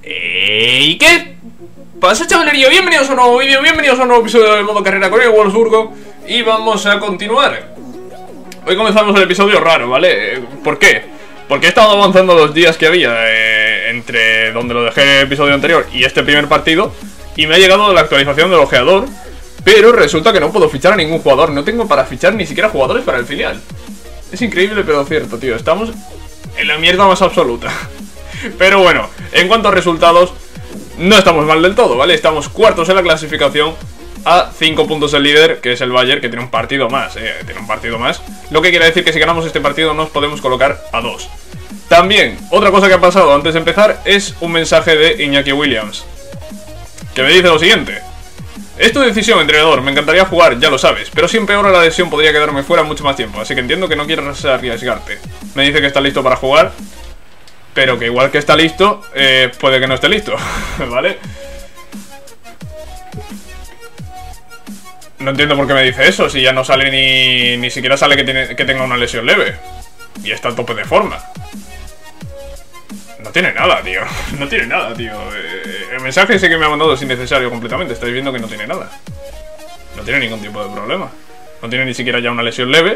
¿Y qué pasa, chavalería? Bienvenidos a un nuevo vídeo, bienvenidos a un nuevo episodio del modo carrera con el Wolfsburgo. Y vamos a continuar. Hoy comenzamos el episodio raro, ¿vale? ¿Por qué? Porque he estado avanzando los días que había entre donde lo dejé el episodio anterior y este primer partido. Y me ha llegado la actualización del ojeador. Pero resulta que no puedo fichar a ningún jugador. No tengo para fichar ni siquiera jugadores para el filial. Es increíble pero cierto, tío. Estamos en la mierda más absoluta. Pero bueno, en cuanto a resultados, no estamos mal del todo, ¿vale? Estamos cuartos en la clasificación, a 5 puntos del líder, que es el Bayern, que tiene un partido más, tiene un partido más. Lo que quiere decir que si ganamos este partido nos podemos colocar a 2. También, otra cosa que ha pasado antes de empezar es un mensaje de Iñaki Williams, que me dice lo siguiente: es tu decisión, entrenador, me encantaría jugar, ya lo sabes, pero si empeora la lesión podría quedarme fuera mucho más tiempo, así que entiendo que no quieras arriesgarte. Me dice que está listo para jugar, pero que igual que está listo, puede que no esté listo, ¿vale? No entiendo por qué me dice eso, si ya no sale ni siquiera sale que tenga una lesión leve. Y está a tope de forma. No tiene nada, tío. No tiene nada, tío. El mensaje ese que me ha mandado es innecesario completamente. Estáis viendo que no tiene nada. No tiene ningún tipo de problema. No tiene ni siquiera ya una lesión leve.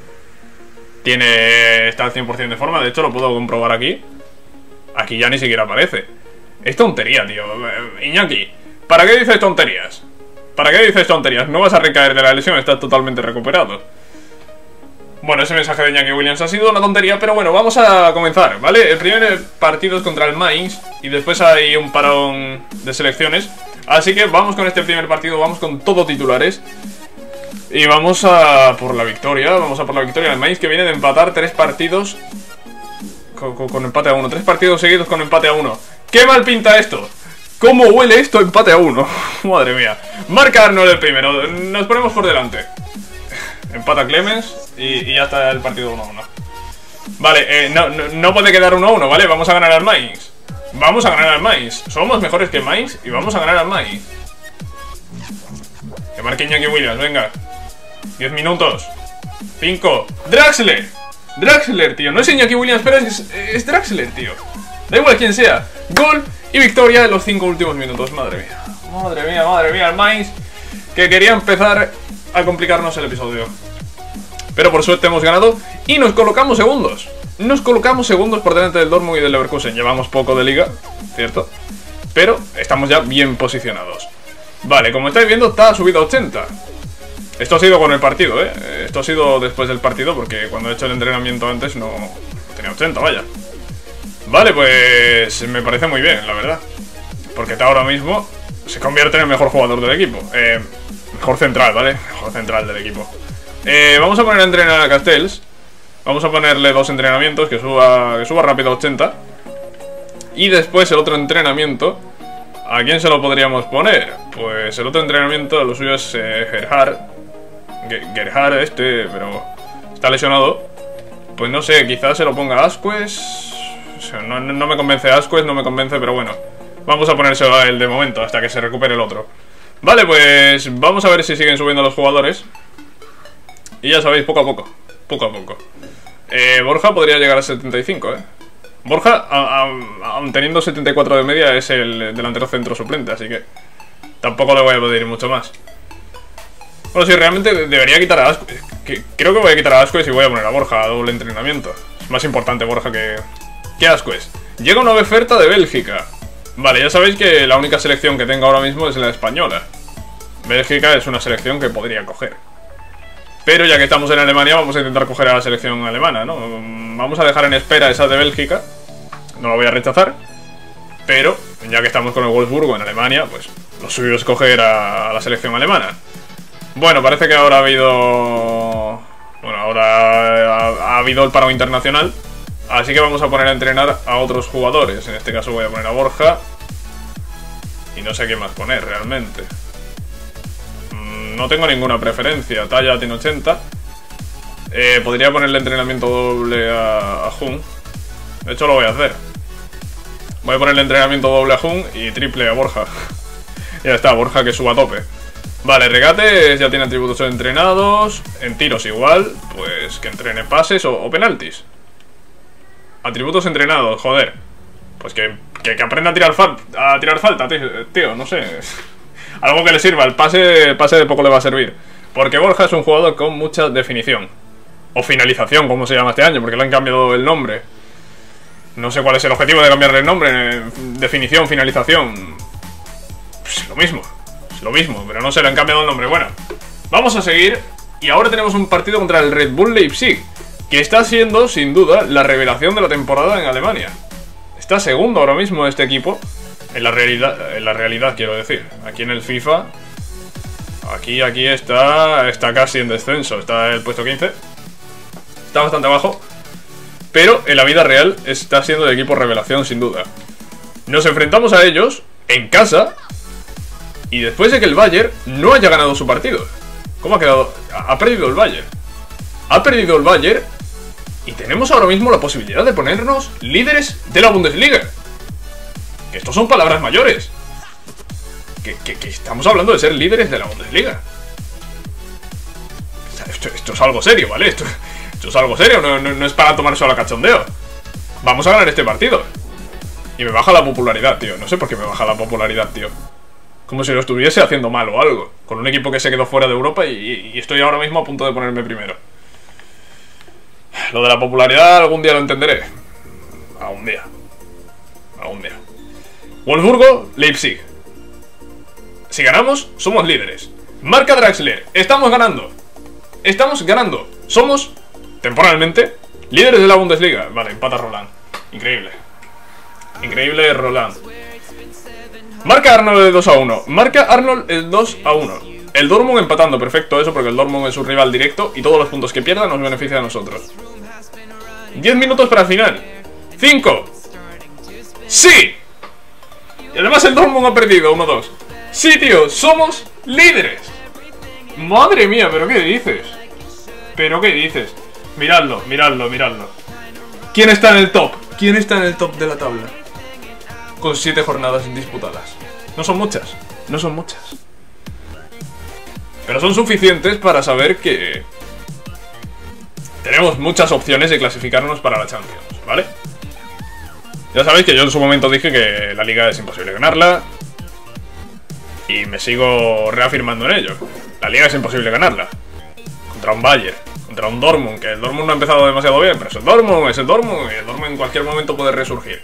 Está al 100% de forma. De hecho lo puedo comprobar aquí. Aquí ya ni siquiera aparece. Es tontería, tío. Iñaki, ¿para qué dices tonterías? ¿Para qué dices tonterías? No vas a recaer de la lesión, estás totalmente recuperado. Bueno, ese mensaje de Iñaki Williams ha sido una tontería, pero bueno, vamos a comenzar, ¿vale? El primer partido es contra el Mainz y después hay un parón de selecciones. Así que vamos con este primer partido, vamos con todo titulares. Y vamos a por la victoria, El Mainz, que viene de empatar 3 partidos con empate a 1. 3 partidos seguidos con empate a 1. ¡Qué mal pinta esto! ¿Cómo huele esto? Empate a 1. Madre mía. Marca Arnold el primero. Nos ponemos por delante. Empata Clemens y ya está el partido 1-1. Vale, no puede quedar 1-1, ¿vale? Vamos a ganar al Mainz. Vamos a ganar al Mainz. Somos mejores que Mainz y vamos a ganar al Mainz. Que marque Iñaki Williams, venga. 10 minutos. 5. ¡Draxler! Draxler, tío. No es Iñaki Williams, pero es Draxler, tío. Da igual quién sea. Gol y victoria en los 5 últimos minutos. Madre mía. Madre mía. El Mainz, que quería empezar a complicarnos el episodio. Pero por suerte hemos ganado y nos colocamos segundos. Nos colocamos segundos por delante del Dortmund y del Leverkusen. Llevamos poco de liga, ¿cierto? Pero estamos ya bien posicionados. Vale, como estáis viendo, está subido a 80. Esto ha sido con el partido, ¿eh? Esto ha sido después del partido, porque cuando he hecho el entrenamiento antes no tenía 80, vaya. Vale, pues me parece muy bien, la verdad. Porque ahora mismo se convierte en el mejor jugador del equipo. Mejor central, ¿vale? Mejor central del equipo. Vamos a poner a entrenar a Castells. Vamos a ponerle 2 entrenamientos, que suba rápido a 80. Y después el otro entrenamiento, ¿a quién se lo podríamos poner? Pues el otro entrenamiento, lo suyo es Gerhard, pero está lesionado. Pues no sé, quizás se lo ponga a Asquez. O sea, no me convence Asquez, no me convence, pero bueno. Vamos a ponérselo a él de momento, hasta que se recupere el otro. Vale, pues vamos a ver si siguen subiendo los jugadores. Y ya sabéis, poco a poco. Borja podría llegar a 75, Borja, aun teniendo 74 de media, es el delantero centro suplente, así que tampoco le voy a pedir mucho más. Bueno, sí, realmente debería quitar a Asquez. Creo que voy a quitar a Asquez y voy a poner a Borja a doble entrenamiento. Es más importante Borja que Asquez. Llega una oferta de Bélgica. Vale, ya sabéis que la única selección que tengo ahora mismo es la española. Bélgica es una selección que podría coger. Pero ya que estamos en Alemania, vamos a intentar coger a la selección alemana, ¿no? Vamos a dejar en espera esa de Bélgica. No la voy a rechazar. Pero, ya que estamos con el Wolfsburgo en Alemania, pues lo suyo es coger a la selección alemana. Bueno, parece que ahora ha habido... Bueno, ahora ha habido el paro internacional. Así que vamos a poner a entrenar a otros jugadores. En este caso voy a poner a Borja. Y no sé a quién más poner realmente. No tengo ninguna preferencia. Talla tiene 80. Podría ponerle entrenamiento doble a Jun. De hecho lo voy a hacer. Voy a ponerle entrenamiento doble a Jun y triple a Borja. Ya está, Borja que suba a tope. Vale, regates ya tiene atributos entrenados. En tiros igual. Pues que entrene pases o penaltis. Atributos entrenados, joder. Pues que que aprenda a tirar falta, tío, no sé. Algo que le sirva, el pase de poco le va a servir. Porque Borja es un jugador con mucha definición. O finalización, como se llama este año, porque le han cambiado el nombre. No sé cuál es el objetivo de cambiarle el nombre. Definición, finalización. Pues es lo mismo, pero no se le han cambiado el nombre. Bueno, vamos a seguir. Y ahora tenemos un partido contra el Red Bull Leipzig, que está siendo, sin duda, la revelación de la temporada en Alemania. Está segundo ahora mismo este equipo. En la realidad quiero decir. Aquí en el FIFA. Aquí está casi en descenso. Está el puesto 15. Está bastante abajo. Pero en la vida real está siendo el equipo revelación, sin duda. Nos enfrentamos a ellos en casa. Y después de que el Bayern no haya ganado su partido. ¿Cómo ha quedado? Ha perdido el Bayern. Ha perdido el Bayern. Y tenemos ahora mismo la posibilidad de ponernos líderes de la Bundesliga. Que estos son palabras mayores. Que estamos hablando de ser líderes de la Bundesliga. Esto es algo serio, ¿vale? Esto es algo serio, no es para tomar solo a cachondeo. Vamos a ganar este partido. Y me baja la popularidad, tío. No sé por qué me baja la popularidad, tío. Como si lo estuviese haciendo mal o algo. Con un equipo que se quedó fuera de Europa y estoy ahora mismo a punto de ponerme primero. Lo de la popularidad algún día lo entenderé. Algún día. Wolfsburgo, Leipzig. Si ganamos, somos líderes. Marca Draxler, estamos ganando. Somos, temporalmente, líderes de la Bundesliga. Vale, empata Roland. Increíble Roland. Marca Arnold el 2-1. Marca Arnold el 2-1. El Dortmund empatando, perfecto eso, porque el Dortmund es un rival directo y todos los puntos que pierda nos beneficia a nosotros. 10 minutos para el final. 5. ¡Sí! Y además el Dortmund ha perdido 1-2. Sí, tío, somos líderes. Madre mía, ¿pero qué dices? Miradlo. ¿Quién está en el top? De la tabla? Con 7 jornadas disputadas. No son muchas. Pero son suficientes para saber que tenemos muchas opciones de clasificarnos para la Champions, ¿vale? Ya sabéis que yo en su momento dije que la liga es imposible ganarla. Y me sigo reafirmando en ello. La liga es imposible ganarla. Contra un Bayern, contra un Dortmund, que el Dortmund no ha empezado demasiado bien, pero es el Dortmund, y el Dortmund en cualquier momento puede resurgir.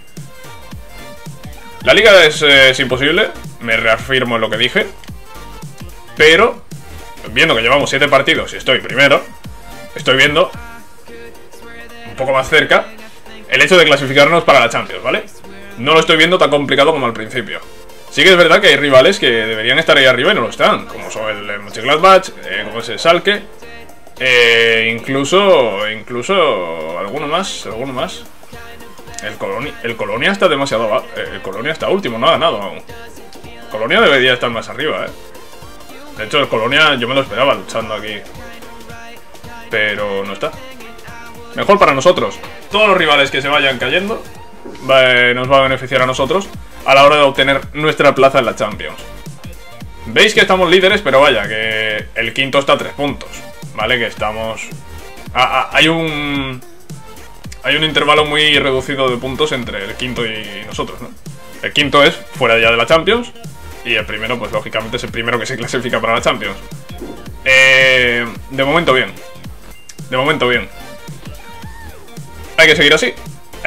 La liga es imposible, me reafirmo en lo que dije. Pero, viendo que llevamos 7 partidos y estoy primero, estoy viendo un poco más cerca el hecho de clasificarnos para la Champions, ¿vale? No lo estoy viendo tan complicado como al principio. Sí que es verdad que hay rivales que deberían estar ahí arriba y no lo están, como son el Mönchengladbach, como es el Schalke, incluso alguno más. El Colonia está demasiado... el Colonia está último, no ha ganado aún. Colonia debería estar más arriba, De hecho, el Colonia yo me lo esperaba luchando aquí, pero no está. Mejor para nosotros. Todos los rivales que se vayan cayendo nos va a beneficiar a nosotros a la hora de obtener nuestra plaza en la Champions. Veis que estamos líderes, pero vaya, que el quinto está a 3 puntos, ¿vale? Que estamos... hay un intervalo muy reducido de puntos entre el quinto y nosotros, ¿no? El quinto es fuera ya de la Champions y el primero, pues lógicamente es el primero que se clasifica para la Champions. De momento bien. Hay que seguir así.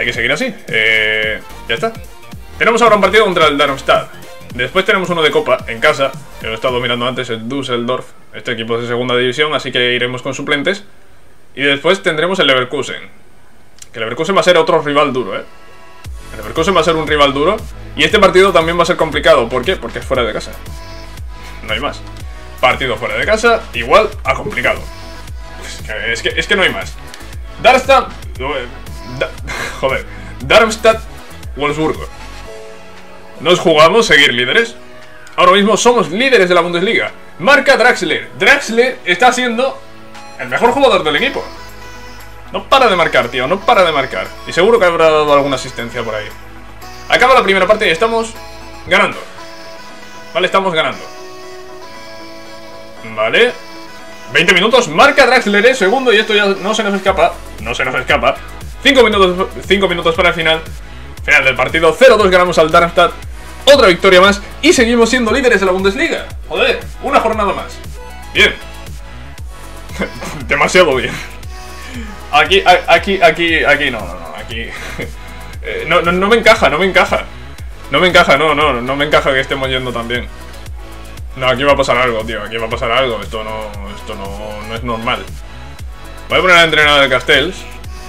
Ya está. Tenemos ahora un partido contra el Darmstadt. Después tenemos uno de Copa en casa, que lo he estado mirando antes, el Düsseldorf. Este equipo es de segunda división, así que iremos con suplentes. Y después tendremos el Leverkusen. Que el Leverkusen va a ser otro rival duro, El Leverkusen va a ser un rival duro. Y este partido también va a ser complicado. ¿Por qué? Porque es fuera de casa. No hay más. Partido fuera de casa, igual a complicado. Es que no hay más. Darmstadt, Wolfsburgo. Nos jugamos seguir líderes. Ahora mismo somos líderes de la Bundesliga. Marca Draxler. Draxler está siendo el mejor jugador del equipo. No para de marcar, tío, no para de marcar. Y seguro que habrá dado alguna asistencia por ahí. Acaba la primera parte y estamos ganando. Vale, estamos ganando. Vale. 20 minutos, marca Draxler, segundo, y esto ya no se nos escapa. 5 minutos para el final. Final del partido, 0-2 ganamos al Darmstadt. Otra victoria más y seguimos siendo líderes de la Bundesliga. Joder, una jornada más. Bien. Demasiado bien. Aquí, no, aquí... no me encaja, no me encaja. No me encaja que estemos yendo tan bien. No, aquí va a pasar algo, tío, aquí va a pasar algo. Esto no es normal. Voy a poner a entrenar al Castells.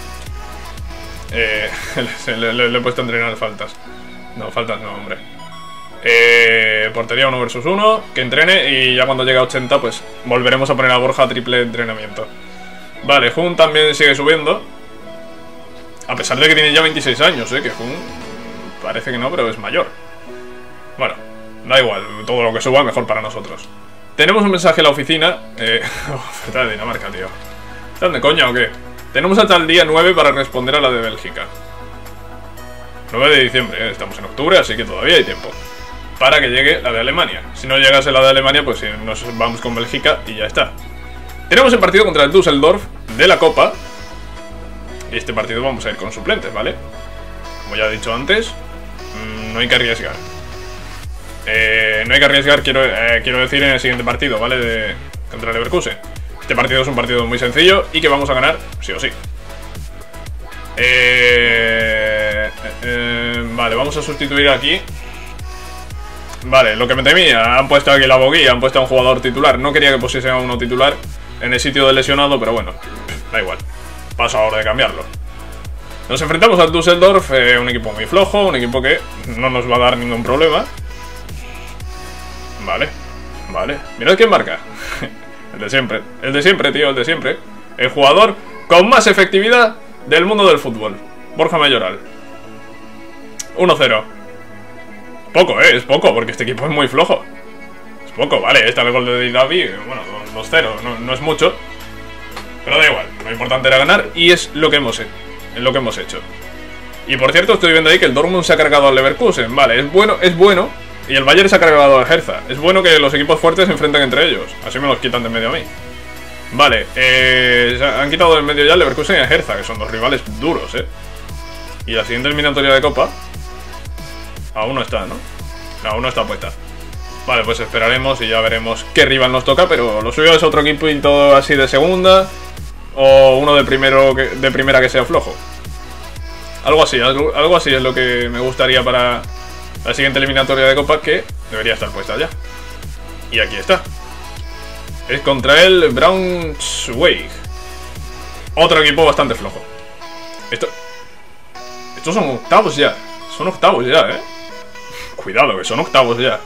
Le he puesto a entrenar faltas. No, faltas no, hombre. Portería 1 versus 1. Que entrene y ya cuando llegue a 80 pues volveremos a poner a Borja a triple entrenamiento. Vale, Jun también sigue subiendo. A pesar de que tiene ya 26 años, que Jun parece que no, pero es mayor. Bueno, da igual, todo lo que suba mejor para nosotros. Tenemos un mensaje a la oficina. Oferta de Dinamarca, tío. ¿Están de coña o qué? Tenemos hasta el día 9 para responder a la de Bélgica. 9 de diciembre, estamos en octubre, así que todavía hay tiempo para que llegue la de Alemania. Si no llegase la de Alemania, pues nos vamos con Bélgica y ya está. Tenemos el partido contra el Düsseldorf de la Copa. Y este partido vamos a ir con suplentes, ¿vale? Como ya he dicho antes, no hay que arriesgar. No hay que arriesgar, quiero decir, en el siguiente partido, ¿vale? Contra el Leverkusen. Este partido es un partido muy sencillo y que vamos a ganar sí o sí. Vale, vamos a sustituir aquí. Vale, lo que me temía, han puesto aquí la boguía, han puesto a un jugador titular. No quería que pusiesen a uno titular en el sitio del lesionado, pero bueno, da igual. Paso ahora de cambiarlo. Nos enfrentamos al Düsseldorf, un equipo muy flojo, un equipo que no nos va a dar ningún problema. Vale, vale. Mirad quién marca. El de siempre, tío, el de siempre. El jugador con más efectividad del mundo del fútbol, Borja Mayoral. 1-0. Poco, es poco, porque este equipo es muy flojo. Es poco, vale, está el gol de David. Bueno, 2-0, no es mucho. Pero da igual, lo importante era ganar y es lo que hemos hecho. Y por cierto, estoy viendo ahí que el Dortmund se ha cargado al Leverkusen. Vale, es bueno. Y el Bayern se ha cargado al Hertha. Es bueno que los equipos fuertes se enfrenten entre ellos. Así me los quitan de en medio a mí. Vale, han quitado del medio ya el Leverkusen y el Hertha, que son dos rivales duros, Y la siguiente eliminatoria de Copa aún no está, ¿no? No, aún no está puesta. Vale, pues esperaremos y ya veremos qué rival nos toca. Pero lo suyo es otro equipo y todo así de segunda. O uno de primera que sea flojo. Algo así es lo que me gustaría para la siguiente eliminatoria de Copa, que debería estar puesta ya. Y aquí está. Es contra el Braunschweig. Otro equipo bastante flojo. Estos son octavos ya. Son octavos ya, Cuidado, que son octavos ya.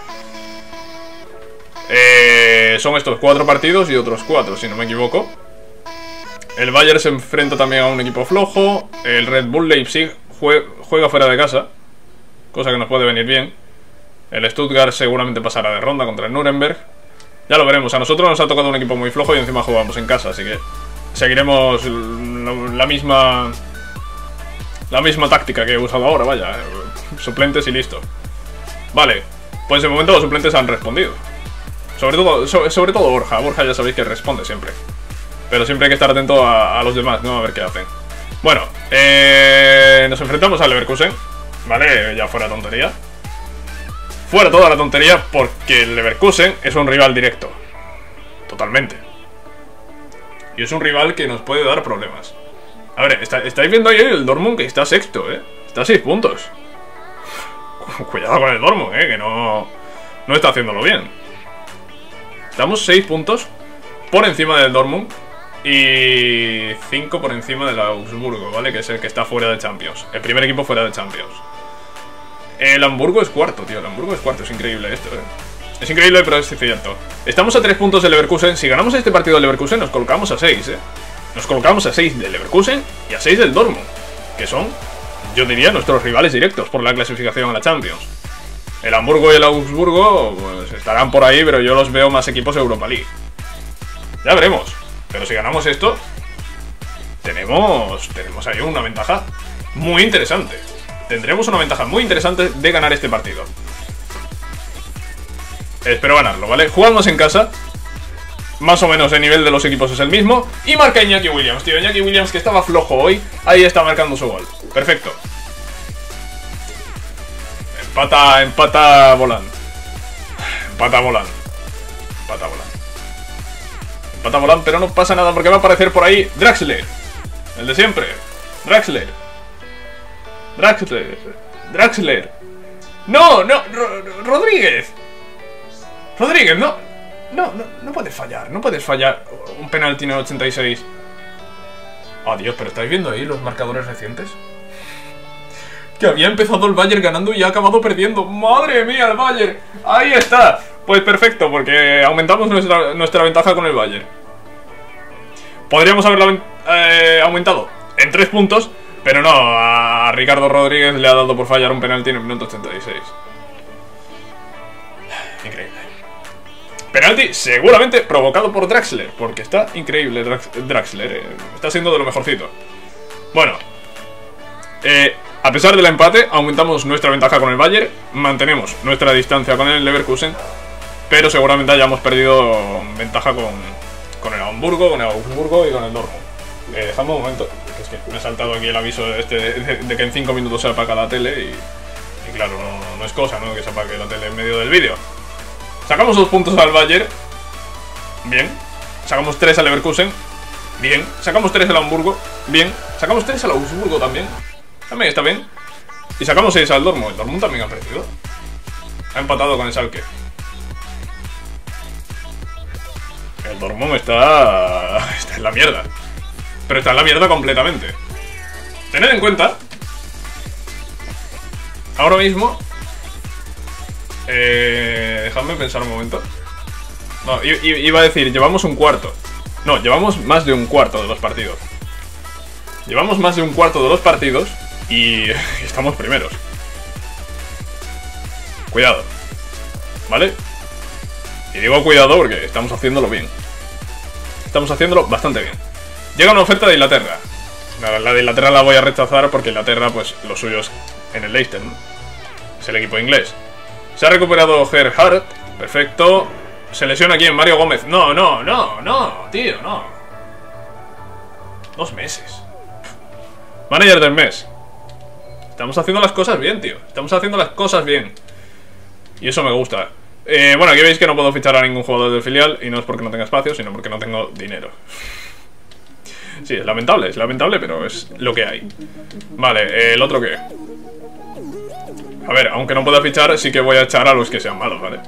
Son estos 4 partidos y otros 4, si no me equivoco. El Bayern se enfrenta también a un equipo flojo. El Red Bull Leipzig juega fuera de casa, cosa que nos puede venir bien. El Stuttgart seguramente pasará de ronda contra el Nuremberg. Ya lo veremos. A nosotros nos ha tocado un equipo muy flojo y encima jugamos en casa, así que seguiremos la misma táctica que he usado ahora, vaya. Suplentes y listo. Vale, pues de momento los suplentes han respondido. Sobre todo Borja. Borja ya sabéis que responde siempre. Pero siempre hay que estar atento a los demás, ¿no? A ver qué hacen. Bueno, nos enfrentamos al Leverkusen, ¿vale? Ya fuera tontería. Fuera toda la tontería, porque el Leverkusen es un rival directo. Totalmente. Y es un rival que nos puede dar problemas. A ver, estáis viendo ahí el Dortmund, que está sexto, Está a 6 puntos. Cuidado con el Dortmund, que no está haciéndolo bien. Estamos 6 puntos por encima del Dortmund y 5 por encima del Augsburgo, ¿vale? Que es el que está fuera de Champions. El primer equipo fuera de Champions. El Hamburgo es cuarto, tío. El Hamburgo es cuarto. Es increíble esto, Es increíble, pero es cierto. Estamos a 3 puntos del Leverkusen. Si ganamos este partido del Leverkusen, nos colocamos a 6, Nos colocamos a 6 del Leverkusen y a 6 del Dortmund, que son, yo diría, nuestros rivales directos por la clasificación a la Champions. El Hamburgo y el Augsburgo pues estarán por ahí, pero yo los veo más equipos Europa League. Ya veremos. Pero si ganamos esto, tenemos ahí una ventaja muy interesante. Tendremos una ventaja muy interesante de ganar este partido. Espero ganarlo, ¿vale? Jugamos en casa. Más o menos el nivel de los equipos es el mismo. Y marca Iñaki Williams, tío. Iñaki Williams, que estaba flojo hoy. Ahí está marcando su gol. Perfecto. Empata Volán. Empata Volán. Empata Volán. Empata Volán, pero no pasa nada porque va a aparecer por ahí Draxler. El de siempre. Draxler. Draxler. No, Rodríguez. Rodríguez, no puedes fallar. No puedes fallar un penalti en el 86. Oh, Dios, pero ¿estáis viendo ahí los marcadores recientes? Que había empezado el Bayern ganando y ha acabado perdiendo. ¡Madre mía, el Bayern! ¡Ahí está! Pues perfecto, porque aumentamos nuestra ventaja con el Bayern. Podríamos haberla aumentado en 3 puntos, pero no, a Ricardo Rodríguez le ha dado por fallar un penalti en el minuto 86. Increíble. Penalti seguramente provocado por Draxler, porque está increíble Draxler. Está siendo de lo mejorcito. Bueno, a pesar del empate, aumentamos nuestra ventaja con el Bayern, mantenemos nuestra distancia con el Leverkusen, pero seguramente hayamos perdido ventaja con el Hamburgo, con el Augsburgo y con el Dortmund. Dejadme un momento, que es que me ha saltado aquí el aviso de que en 5 minutos se apaga la tele y claro, no es cosa, ¿no?, que se apague la tele en medio del vídeo. Sacamos 2 puntos al Bayern. Bien. Sacamos 3 al Leverkusen. Bien. Sacamos 3 al Hamburgo. Bien. Sacamos 3 al Augsburgo también. También está bien. Y sacamos 6 al Dortmund. El Dortmund también ha perdido. Ha empatado con el Schalke. El Dortmund está en la mierda. Pero está en la mierda completamente. Tened en cuenta, ahora mismo, dejadme pensar un momento. No, iba a decir, llevamos un cuarto. No, llevamos más de un cuarto de los partidos. Llevamos más de un cuarto de los partidos y estamos primeros. Cuidado, ¿vale? Y digo cuidado porque estamos haciéndolo bien. Estamos haciéndolo bastante bien. Llega una oferta de Inglaterra. La de Inglaterra la voy a rechazar porque Inglaterra, pues, lo suyo es en el Leicester, ¿no? Es el equipo inglés. Se ha recuperado Gerhardt. Perfecto. Se lesiona aquí en Mario Gómez. No, tío, no. 2 meses. Manager del mes. Estamos haciendo las cosas bien, tío. Estamos haciendo las cosas bien. Y eso me gusta. Bueno, aquí veis que no puedo fichar a ningún jugador del filial. Y no es porque no tenga espacio, sino porque no tengo dinero. Sí, es lamentable, pero es lo que hay. Vale, ¿el otro qué? A ver, aunque no pueda fichar, sí que voy a echar a los que sean malos, ¿vale?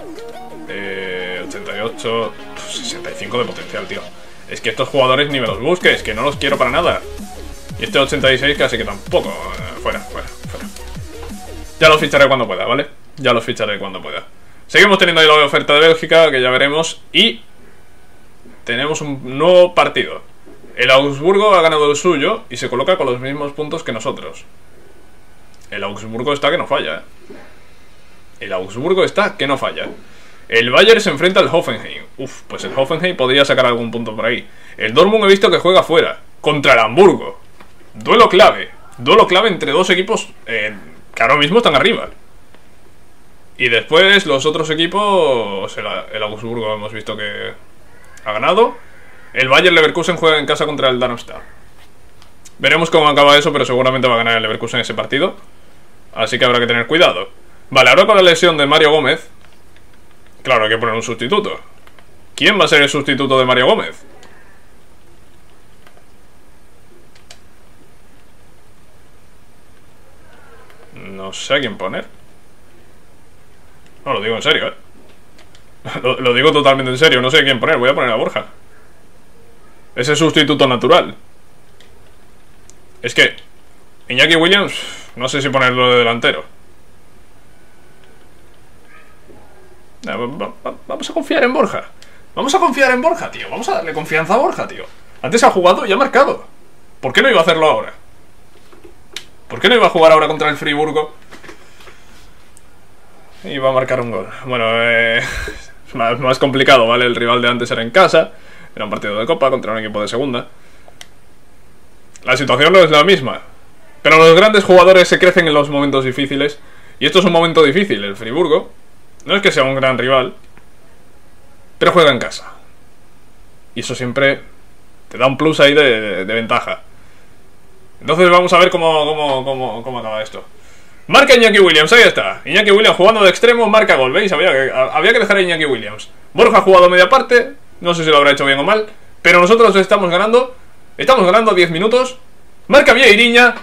88... 65 de potencial, tío. Es que estos jugadores ni me los busques, que no los quiero para nada. Y este 86 casi que tampoco. Fuera. Ya los ficharé cuando pueda, ¿vale? Ya los ficharé cuando pueda. Seguimos teniendo ahí la oferta de Bélgica, que ya veremos. Y tenemos un nuevo partido. El Augsburgo ha ganado el suyo y se coloca con los mismos puntos que nosotros. El Augsburgo está que no falla, ¿eh? El Augsburgo está que no falla. El Bayern se enfrenta al Hoffenheim. Uf, pues el Hoffenheim podría sacar algún punto por ahí. El Dortmund he visto que juega fuera contra el Hamburgo. Duelo clave. Duelo clave entre dos equipos que ahora mismo están arriba. Y después los otros equipos, el Augsburgo hemos visto que ha ganado. El Bayer Leverkusen juega en casa contra el Darmstadt. Veremos cómo acaba eso, pero seguramente va a ganar el Leverkusen ese partido. Así que habrá que tener cuidado. Vale, ahora con la lesión de Mario Gómez, claro, hay que poner un sustituto. ¿Quién va a ser el sustituto de Mario Gómez? No sé a quién poner. No, lo digo en serio, ¿eh? Lo digo totalmente en serio, no sé a quién poner. Voy a poner a Borja. Es el sustituto natural. Es que Iñaki Williams, no sé si ponerlo de delantero. Vamos a confiar en Borja. Vamos a confiar en Borja, tío. Vamos a darle confianza a Borja, tío. Antes ha jugado y ha marcado. ¿Por qué no iba a hacerlo ahora? ¿Por qué no iba a jugar ahora contra el Friburgo? Y va a marcar un gol. Bueno, es más complicado, ¿vale? El rival de antes era en casa. Era un partido de Copa contra un equipo de segunda. La situación no es la misma. Pero los grandes jugadores se crecen en los momentos difíciles. Y esto es un momento difícil. El Friburgo no es que sea un gran rival, pero juega en casa. Y eso siempre te da un plus ahí de ventaja. Entonces vamos a ver cómo acaba esto. Marca Iñaki Williams, ahí está. Iñaki Williams jugando de extremo, marca gol. ¿Veis? Había que dejar a Iñaki Williams. Borja ha jugado media parte. No sé si lo habrá hecho bien o mal, pero nosotros estamos ganando. Estamos ganando a 10 minutos. Marca Vieirinha.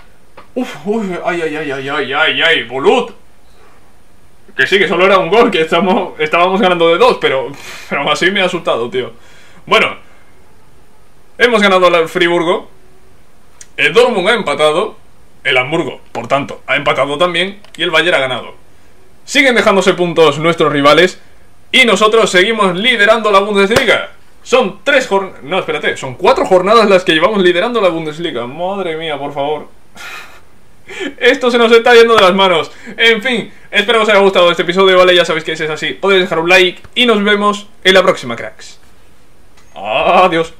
Ay, Bulut. Que sí, que solo era un gol, que estábamos ganando de 2, pero aún así me ha asustado, tío. Bueno, hemos ganado al Friburgo. El Dortmund ha empatado. El Hamburgo, por tanto, ha empatado también. Y el Bayern ha ganado. Siguen dejándose puntos nuestros rivales. Y nosotros seguimos liderando la Bundesliga. Son 4 jornadas las que llevamos liderando la Bundesliga. Madre mía, por favor. Esto se nos está yendo de las manos. En fin, espero que os haya gustado este episodio, ¿vale? Ya sabéis que si es así, podéis dejar un like. Y nos vemos en la próxima, cracks. Adiós.